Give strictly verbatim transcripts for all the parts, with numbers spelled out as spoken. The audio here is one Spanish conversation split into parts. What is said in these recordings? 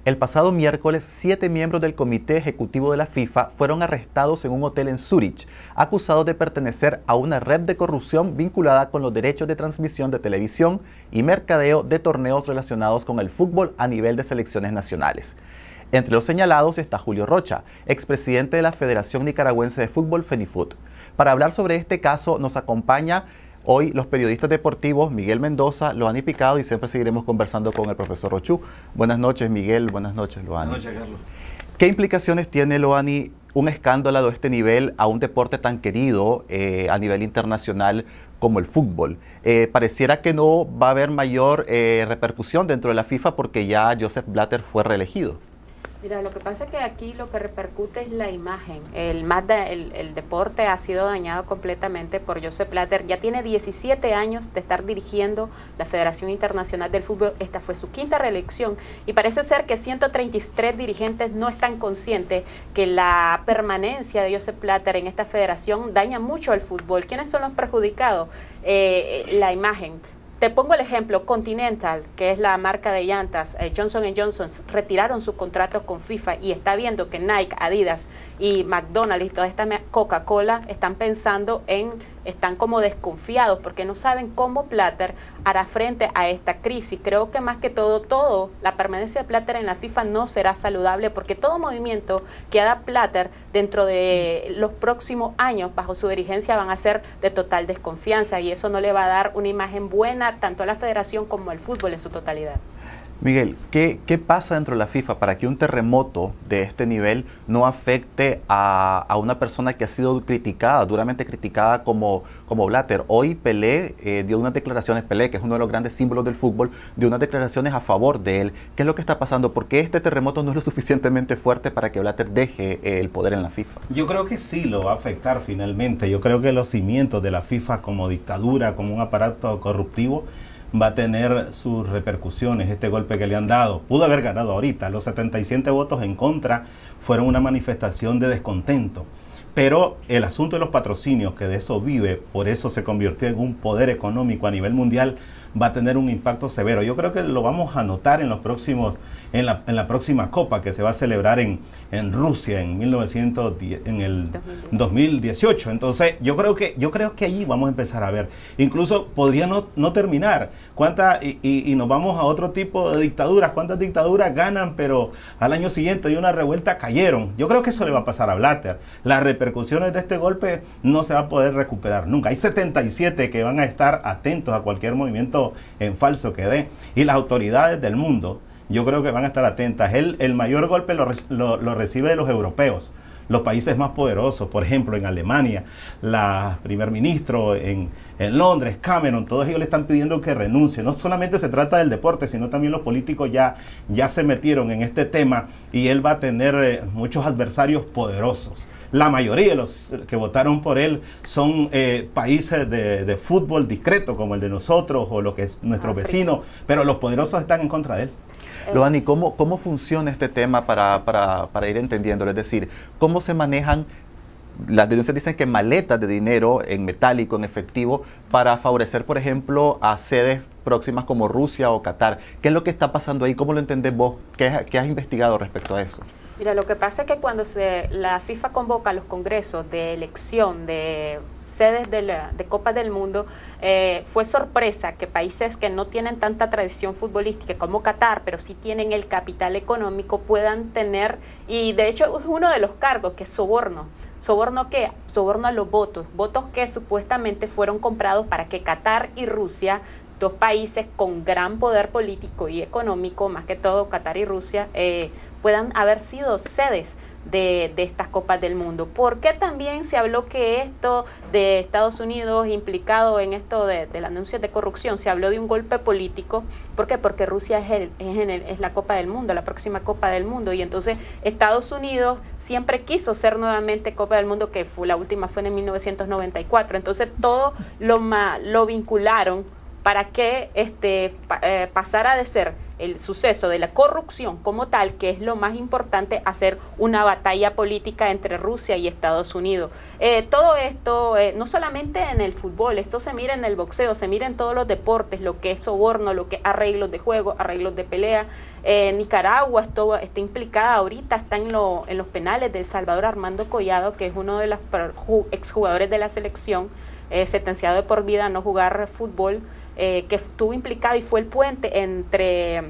El pasado miércoles, siete miembros del Comité Ejecutivo de la FIFA fueron arrestados en un hotel en Zúrich, acusados de pertenecer a una red de corrupción vinculada con los derechos de transmisión de televisión y mercadeo de torneos relacionados con el fútbol a nivel de selecciones nacionales. Entre los señalados está Julio Rocha, expresidente de la Federación Nicaragüense de Fútbol, FENIFUT. Para hablar sobre este caso nos acompaña hoy los periodistas deportivos Miguel Mendoza, Loani Picado, y siempre seguiremos conversando con el profesor Rochú. Buenas noches, Miguel. Buenas noches, Loani. Buenas noches, Carlos. ¿Qué implicaciones tiene, Loani, un escándalo de este nivel a un deporte tan querido eh, a nivel internacional como el fútbol? Eh, pareciera que no va a haber mayor eh, repercusión dentro de la FIFA porque ya Joseph Blatter fue reelegido. Mira, lo que pasa es que aquí lo que repercute es la imagen. El, más de, el, el deporte ha sido dañado completamente por Joseph Blatter. Ya tiene diecisiete años de estar dirigiendo la Federación Internacional del Fútbol. Esta fue su quinta reelección y parece ser que ciento treinta y tres dirigentes no están conscientes que la permanencia de Joseph Blatter en esta federación daña mucho al fútbol. ¿Quiénes son los perjudicados? Eh, la imagen. Te pongo el ejemplo, Continental, que es la marca de llantas, eh, Johnson and Johnson, retiraron sus contratos con FIFA y está viendo que Nike, Adidas y McDonald's y toda esta Coca-Cola están pensando en, están como desconfiados porque no saben cómo Blatter hará frente a esta crisis. Creo que más que todo, todo, la permanencia de Blatter en la FIFA no será saludable porque todo movimiento que haga Blatter dentro de los próximos años bajo su dirigencia van a ser de total desconfianza y eso no le va a dar una imagen buena tanto a la federación como al fútbol en su totalidad. Miguel, ¿qué, qué pasa dentro de la FIFA para que un terremoto de este nivel no afecte a, a una persona que ha sido criticada, duramente criticada como, como Blatter? Hoy Pelé eh, dio unas declaraciones, Pelé, que es uno de los grandes símbolos del fútbol, dio unas declaraciones a favor de él. ¿Qué es lo que está pasando? ¿Por qué este terremoto no es lo suficientemente fuerte para que Blatter deje eh, el poder en la FIFA? Yo creo que sí lo va a afectar finalmente. Yo creo que los cimientos de la FIFA como dictadura, como un aparato corruptivo, va a tener sus repercusiones, este golpe que le han dado. Pudo haber ganado ahorita, los setenta y siete votos en contra fueron una manifestación de descontento. Pero el asunto de los patrocinios, que de eso vive, por eso se convirtió en un poder económico a nivel mundial, va a tener un impacto severo. Yo creo que lo vamos a notar en los próximos, en la, en la próxima Copa que se va a celebrar en, en Rusia en mil novecientos diez, en el dos mil dieciocho. Entonces, yo creo que yo creo que allí vamos a empezar a ver. Incluso podría no, no terminar. ¿Cuántas y, y, y nos vamos a otro tipo de dictaduras? ¿Cuántas dictaduras ganan, pero al año siguiente de una revuelta cayeron? Yo creo que eso le va a pasar a Blatter. Las repercusiones de este golpe no se va a poder recuperar nunca. Hay setenta y siete que van a estar atentos a cualquier movimiento en falso que dé. Y las autoridades del mundo, yo creo que van a estar atentas. El, el mayor golpe lo, lo, lo recibe de los europeos, los países más poderosos. Por ejemplo, en Alemania, la primer ministro, en, en Londres, Cameron, todos ellos le están pidiendo que renuncie. No solamente se trata del deporte, sino también los políticos ya, ya se metieron en este tema y él va a tener eh, muchos adversarios poderosos. La mayoría de los que votaron por él son eh, países de, de fútbol discreto, como el de nosotros o lo que es nuestro vecino, pero los poderosos están en contra de él. Loani, ¿cómo, cómo funciona este tema para, para, para ir entendiéndolo? Es decir, ¿cómo se manejan? Las denuncias dicen que maletas de dinero en metálico, en efectivo, para favorecer, por ejemplo, a sedes próximas como Rusia o Qatar. ¿Qué es lo que está pasando ahí? ¿Cómo lo entendés vos? ¿Qué, qué has investigado respecto a eso? Mira, lo que pasa es que cuando se, la FIFA convoca los congresos de elección de sedes de, la, de Copas del Mundo, eh, fue sorpresa que países que no tienen tanta tradición futbolística como Qatar, pero sí tienen el capital económico, puedan tener, y de hecho es uno de los cargos, que es soborno. ¿Soborno qué? Soborno a los votos, votos que supuestamente fueron comprados para que Qatar y Rusia, dos países con gran poder político y económico, más que todo Qatar y Rusia, eh, puedan haber sido sedes de, de estas Copas del Mundo. ¿Por qué también se habló que esto de Estados Unidos implicado en esto de, de la denuncia de corrupción? Se habló de un golpe político. ¿Por qué? Porque Rusia es, el, es, en el, es la Copa del Mundo, la próxima Copa del Mundo, y entonces Estados Unidos siempre quiso ser nuevamente Copa del Mundo, que fue, la última fue en mil novecientos noventa y cuatro. Entonces todo lo, ma, lo vincularon para que este, pa, eh, pasara de ser el suceso de la corrupción como tal, que es lo más importante, a ser una batalla política entre Rusia y Estados Unidos. Eh, todo esto, eh, no solamente en el fútbol, esto se mira en el boxeo, se mira en todos los deportes, lo que es soborno, lo que es arreglos de juego, arreglos de pelea. Eh, Nicaragua esto, está implicada ahorita, está en, lo, en los penales de El Salvador, Armando Collado, que es uno de los exjugadores de la selección, eh, sentenciado de por vida a no jugar fútbol, eh, que estuvo implicado y fue el puente entre,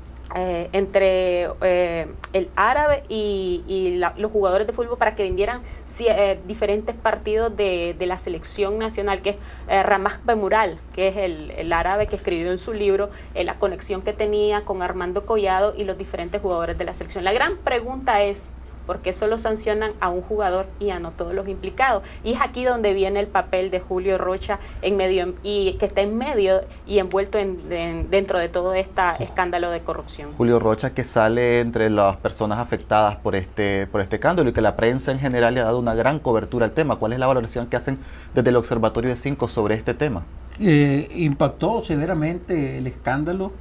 eh, entre eh, el árabe y, y la, los jugadores de fútbol para que vendieran eh, diferentes partidos de, de la selección nacional, que es eh, Ramaz Bemural, que es el, el árabe que escribió en su libro eh, la conexión que tenía con Armando Collado y los diferentes jugadores de la selección. La gran pregunta es, ¿por qué solo sancionan a un jugador y a no todos los implicados? Y es aquí donde viene el papel de Julio Rocha en medio, y que está en medio y envuelto en, en, dentro de todo este escándalo de corrupción. Julio Rocha, que sale entre las personas afectadas por este, por este escándalo, y que la prensa en general le ha dado una gran cobertura al tema. ¿Cuál es la valoración que hacen desde el Observatorio de Cinco sobre este tema? Eh, impactó severamente el escándalo,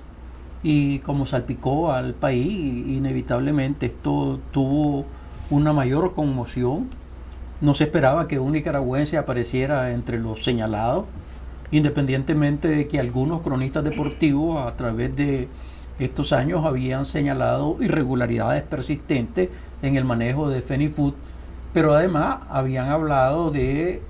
y como salpicó al país, inevitablemente esto tuvo una mayor conmoción. No se esperaba que un nicaragüense apareciera entre los señalados, independientemente de que algunos cronistas deportivos a través de estos años habían señalado irregularidades persistentes en el manejo de Fenifood, pero además habían hablado de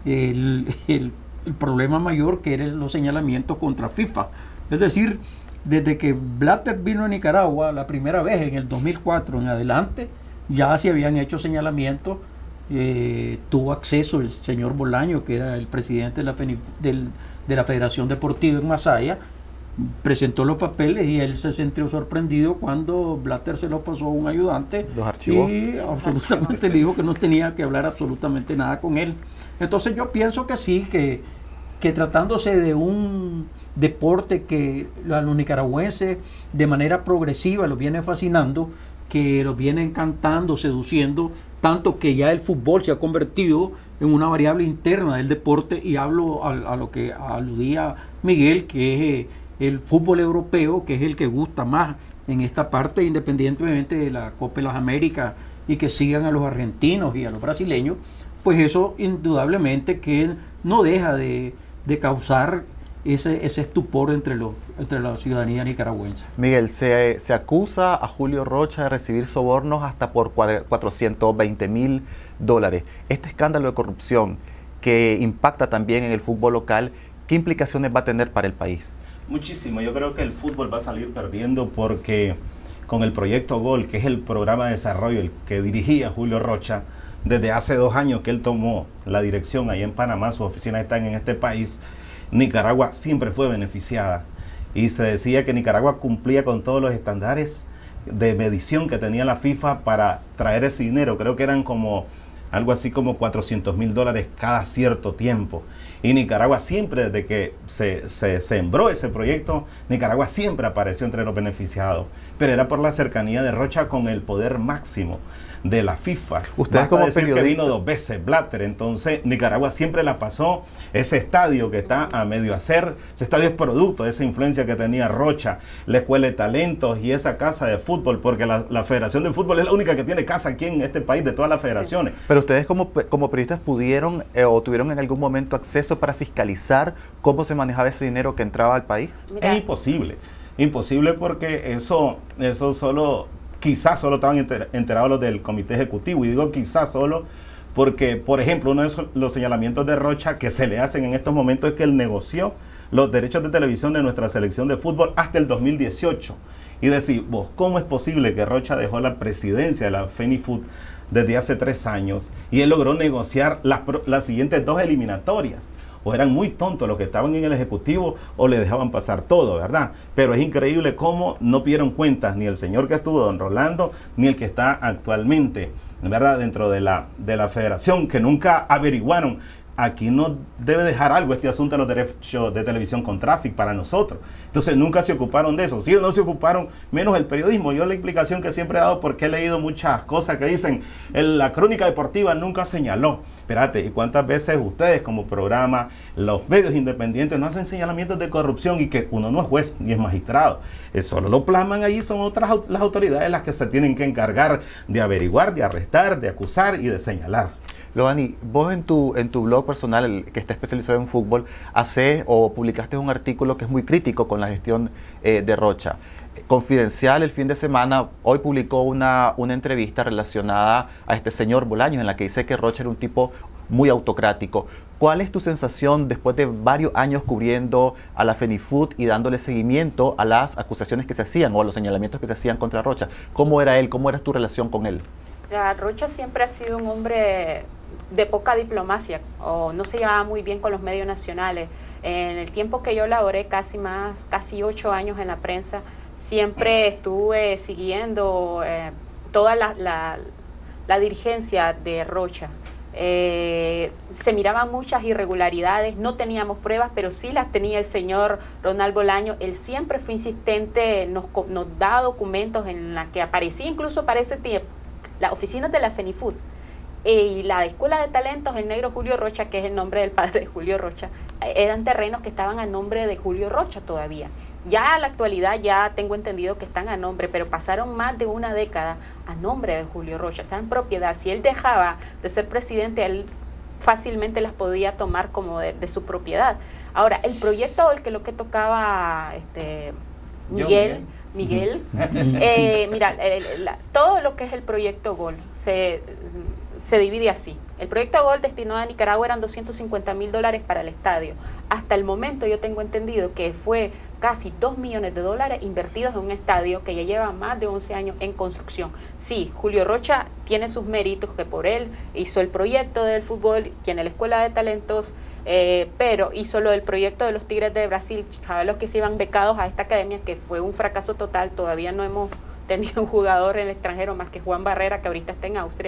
el, el, el problema mayor, que eran los señalamientos contra FIFA. Es decir, desde que Blatter vino a Nicaragua la primera vez en el dos mil cuatro en adelante, ya se habían hecho señalamientos. Eh, tuvo acceso el señor Bolaño, que era el presidente de la, del, de la Federación Deportiva en Masaya, presentó los papeles y él se sintió sorprendido cuando Blatter se los pasó a un ayudante. Los archivó. Y absolutamente le dijo que no tenía que hablar absolutamente nada con él. Entonces yo pienso que sí, que, que tratándose de un deporte que a los nicaragüenses de manera progresiva los viene fascinando, que los viene encantando, seduciendo, tanto que ya el fútbol se ha convertido en una variable interna del deporte, y hablo a, a lo que aludía Miguel, que es el fútbol europeo, que es el que gusta más en esta parte, independientemente de la Copa de las Américas, y que sigan a los argentinos y a los brasileños, pues eso indudablemente que no deja de, de causar Ese, ese estupor entre, los, entre la ciudadanía nicaragüense. Miguel, se, se acusa a Julio Rocha de recibir sobornos hasta por cuatrocientos veinte mil dólares. Este escándalo de corrupción que impacta también en el fútbol local, ¿qué implicaciones va a tener para el país? Muchísimo. Yo creo que el fútbol va a salir perdiendo, porque con el proyecto Gol, que es el programa de desarrollo el que dirigía Julio Rocha, desde hace dos años que él tomó la dirección ahí en Panamá, sus oficinas están en este país, Nicaragua siempre fue beneficiada, y se decía que Nicaragua cumplía con todos los estándares de medición que tenía la FIFA para traer ese dinero. Creo que eran como algo así como cuatrocientos mil dólares cada cierto tiempo. Y Nicaragua siempre, desde que se, se sembró ese proyecto, Nicaragua siempre apareció entre los beneficiados. Pero era por la cercanía de Rocha con el poder máximo de la FIFA. Ustedes como decir periodista, que vino dos veces Blatter, entonces Nicaragua siempre la pasó. Ese estadio que está a medio hacer, ese estadio es producto de esa influencia que tenía Rocha, la escuela de talentos y esa casa de fútbol, porque la, la Federación de Fútbol es la única que tiene casa aquí en este país de todas las federaciones. Sí. Pero ustedes como, como periodistas pudieron eh, o tuvieron en algún momento acceso para fiscalizar cómo se manejaba ese dinero que entraba al país. Mira. Es imposible, imposible, porque eso, eso solo... Quizás solo estaban enter, enterados los del comité ejecutivo, y digo quizás solo porque, por ejemplo, uno de los señalamientos de Rocha que se le hacen en estos momentos es que él negoció los derechos de televisión de nuestra selección de fútbol hasta el dos mil dieciocho. Y decir, vos, ¿cómo es posible que Rocha dejó la presidencia de la Fenifood desde hace tres años y él logró negociar las, las siguientes dos eliminatorias? O eran muy tontos los que estaban en el Ejecutivo, o le dejaban pasar todo, ¿verdad? Pero es increíble cómo no pidieron cuentas ni el señor que estuvo, don Rolando, ni el que está actualmente, ¿verdad?, dentro de la, de la federación, que nunca averiguaron aquí no debe dejar algo este asunto de los derechos de televisión con Traffic para nosotros. Entonces nunca se ocuparon de eso. Sí o no se ocuparon, menos el periodismo. Yo la explicación que siempre he dado, porque he leído muchas cosas que dicen, en la crónica deportiva nunca señaló. Espérate, ¿y cuántas veces ustedes como programa, los medios independientes no hacen señalamientos de corrupción y que uno no es juez ni es magistrado? Eh, solo lo plasman ahí, son otras las autoridades las que se tienen que encargar de averiguar, de arrestar, de acusar y de señalar. Loani, vos en tu, en tu blog personal, el que está especializado en fútbol, haces o publicaste un artículo que es muy crítico con la gestión eh, de Rocha. Confidencial, el fin de semana, hoy publicó una, una entrevista relacionada a este señor Bolaños, en la que dice que Rocha era un tipo muy autocrático. ¿Cuál es tu sensación después de varios años cubriendo a la FENIFUT y dándole seguimiento a las acusaciones que se hacían o a los señalamientos que se hacían contra Rocha? ¿Cómo era él? ¿Cómo era tu relación con él? Rocha siempre ha sido un hombre de poca diplomacia, o no se llevaba muy bien con los medios nacionales. En el tiempo que yo laboré, casi más, casi ocho años en la prensa, siempre estuve siguiendo eh, toda la, la, la dirigencia de Rocha. Eh, se miraban muchas irregularidades, no teníamos pruebas, pero sí las tenía el señor Ronald Bolaños. Él siempre fue insistente, nos, nos da documentos en los que aparecía, incluso para ese tiempo, las oficinas de la FENIFUT y la Escuela de Talentos, el negro Julio Rocha, que es el nombre del padre de Julio Rocha, eran terrenos que estaban a nombre de Julio Rocha todavía. Ya a la actualidad ya tengo entendido que están a nombre, pero pasaron más de una década a nombre de Julio Rocha, o sea, en propiedad. Si él dejaba de ser presidente, él fácilmente las podía tomar como de, de su propiedad. Ahora, el proyecto, el que lo que tocaba este, Miguel... Miguel, eh, mira, el, la, todo lo que es el proyecto Gol se, se divide así. El proyecto Gol destinado a Nicaragua eran doscientos cincuenta mil dólares para el estadio. Hasta el momento yo tengo entendido que fue casi dos millones de dólares invertidos en un estadio que ya lleva más de once años en construcción. Sí, Julio Rocha tiene sus méritos, que por él hizo el proyecto del fútbol, tiene la Escuela de Talentos, Eh, pero hizo lo del proyecto de los Tigres de Brasil, a los que se iban becados a esta academia, que fue un fracaso total. Todavía no hemos tenido un jugador en el extranjero más que Juan Barrera, que ahorita está en Austria.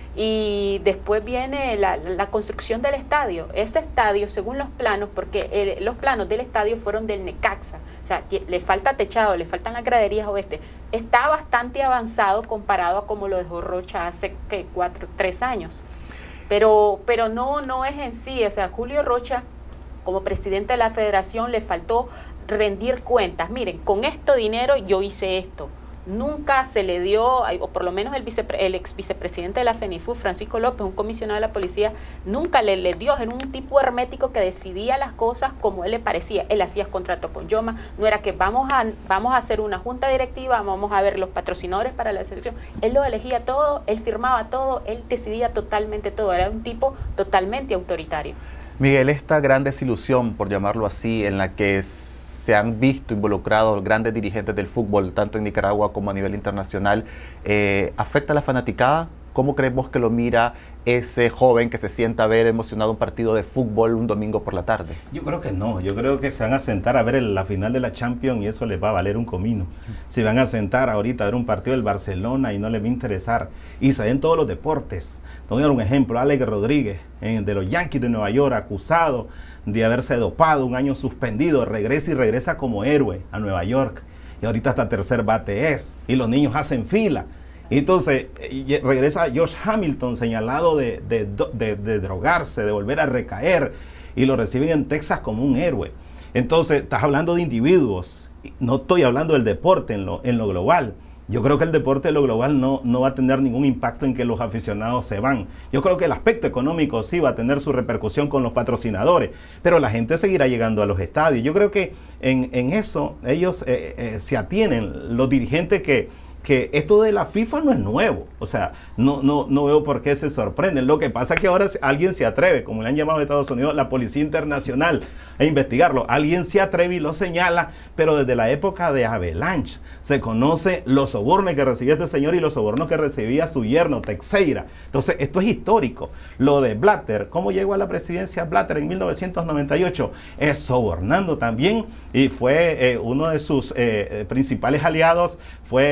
Y después viene la, la construcción del estadio. Ese estadio, según los planos, porque el, los planos del estadio fueron del Necaxa, o sea, le falta techado, le faltan las graderías oeste, está bastante avanzado comparado a como lo dejó Rocha hace que cuatro, tres años. Pero, pero no, no es en sí, o sea, Julio Rocha, como presidente de la federación, le faltó rendir cuentas. Miren, con este dinero yo hice esto. Nunca se le dio, o por lo menos el, vicepre, el ex vicepresidente de la FENIFUT, Francisco López, un comisionado de la policía, nunca le, le dio. Era un tipo hermético que decidía las cosas como él le parecía. Él hacía contrato con Yoma, no era que vamos a, vamos a hacer una junta directiva, vamos a ver los patrocinadores para la selección. Él lo elegía todo, él firmaba todo, él decidía totalmente todo. Era un tipo totalmente autoritario. Miguel, esta gran desilusión, por llamarlo así, en la que es se han visto involucrados grandes dirigentes del fútbol, tanto en Nicaragua como a nivel internacional, eh, ¿afecta a la fanaticada? ¿Cómo creemos que lo mira ese joven que se sienta a ver emocionado un partido de fútbol un domingo por la tarde? Yo creo que no, yo creo que se van a sentar a ver el, la final de la Champions y eso les va a valer un comino. Se van a sentar ahorita a ver un partido del Barcelona y no les va a interesar. Y se ven todos los deportes. Te voy a dar un ejemplo, Alex Rodríguez, eh, de los Yankees de Nueva York, acusado de haberse dopado, un año suspendido, regresa y regresa como héroe a Nueva York. Y ahorita hasta tercer bate es, y los niños hacen fila. Y entonces eh, regresa Josh Hamilton, señalado de, de, de, de drogarse, de volver a recaer, y lo reciben en Texas como un héroe. Entonces, estás hablando de individuos, no estoy hablando del deporte en lo, en lo global. Yo creo que el deporte en lo global no, no va a tener ningún impacto en que los aficionados se van. Yo creo que el aspecto económico sí va a tener su repercusión con los patrocinadores, pero la gente seguirá llegando a los estadios. Yo creo que en, en eso ellos eh, eh, se atienen, los dirigentes que... que esto de la FIFA no es nuevo, o sea, no, no, no veo por qué se sorprenden. Lo que pasa es que ahora alguien se atreve, como le han llamado a Estados Unidos la Policía Internacional, a investigarlo. Alguien se atreve y lo señala, pero desde la época de Avalanche se conoce los sobornos que recibía este señor y los sobornos que recibía su yerno, Teixeira. Entonces, esto es histórico. Lo de Blatter, ¿cómo llegó a la presidencia Blatter en mil novecientos noventa y ocho? Es sobornando también, y fue eh, uno de sus eh, principales aliados, fue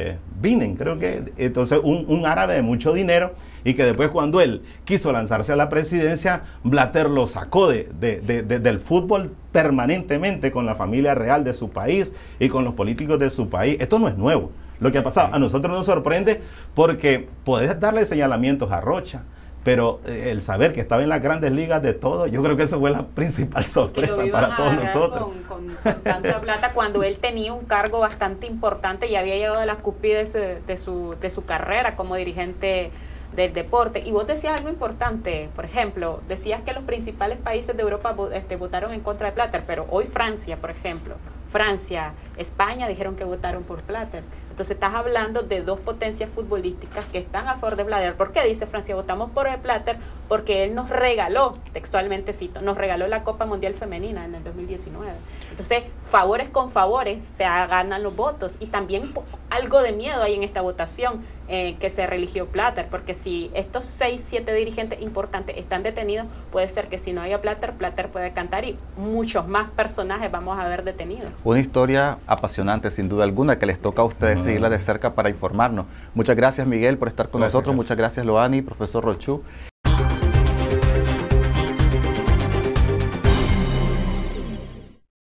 eh, Binen, creo que, entonces un, un árabe de mucho dinero, y que después cuando él quiso lanzarse a la presidencia, Blatter lo sacó de, de, de, de, del fútbol permanentemente con la familia real de su país y con los políticos de su país. Esto no es nuevo. Lo que ha pasado a nosotros nos sorprende porque podés darle señalamientos a Rocha, pero eh, el saber que estaba en las grandes ligas de todo, yo creo que esa fue la principal sorpresa para todos nosotros. Con, con, con tanta plata, cuando él tenía un cargo bastante importante y había llegado a la cúspide de su, de su, de su carrera como dirigente del deporte. Y vos decías algo importante, por ejemplo, decías que los principales países de Europa este, votaron en contra de Blatter, pero hoy Francia, por ejemplo, Francia, España dijeron que votaron por Blatter. Entonces estás hablando de dos potencias futbolísticas que están a favor de Blatter. ¿Por qué dice Francia? Votamos por el Blatter porque él nos regaló, textualmente cito, nos regaló la Copa Mundial Femenina en el dos mil diecinueve. Entonces, favores con favores se ganan los votos, y también algo de miedo hay en esta votación eh, que se religió Blatter, porque si estos seis, siete dirigentes importantes están detenidos, puede ser que si no haya Blatter, Blatter puede cantar y muchos más personajes vamos a ver detenidos. Una historia apasionante, sin duda alguna, que les toca a ustedes seguirla de cerca para informarnos. Muchas gracias, Miguel, por estar con Gracias, nosotros. Carlos. Muchas gracias, Loani, profesor Rochú.